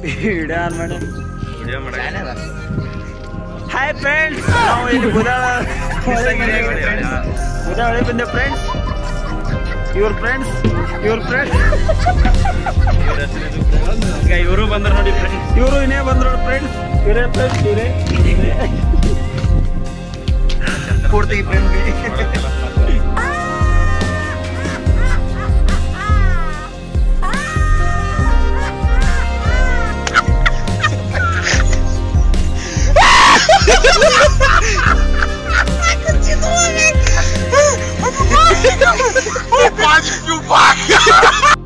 Video on ಮಾಡಿ hi friends, ನಾವು ಇಲ್ಲಿ ಬುಧಾಳ ಬಂದೆ ಫ್ರೆಂಡ್ಸ್. ಇವ್ರ ಫ್ರೆಂಡ್ಸ್ ಇವರು ಬಂದ್ರು ನೋಡಿ ಫ್ರೆಂಡ್ಸ್. ಇವರು ಇನ್ನೇ ಬಂದ್ರು ನೋಡಿ ಫ್ರೆಂಡ್ಸ್. ಇವರೇ ಫ್ರೆಂಡ್ಸ್, ಇವರೇ ಪೂರ್ತಿ ಫ್ರೆಂಡ್ಸ್. Pode filmar!